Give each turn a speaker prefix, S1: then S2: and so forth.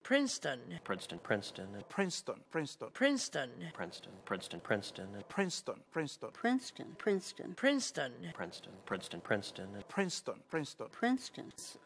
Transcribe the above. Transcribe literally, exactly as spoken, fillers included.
S1: Princeton,
S2: Princeton, Princeton,
S3: Princeton, Princeton,
S1: Princeton,
S2: Princeton, Princeton, Princeton,
S3: Princeton, Princeton,
S4: Princeton, Princeton,
S1: Princeton,
S2: Princeton, Princeton, Princeton,
S3: Princeton, Princeton.
S4: Princeton.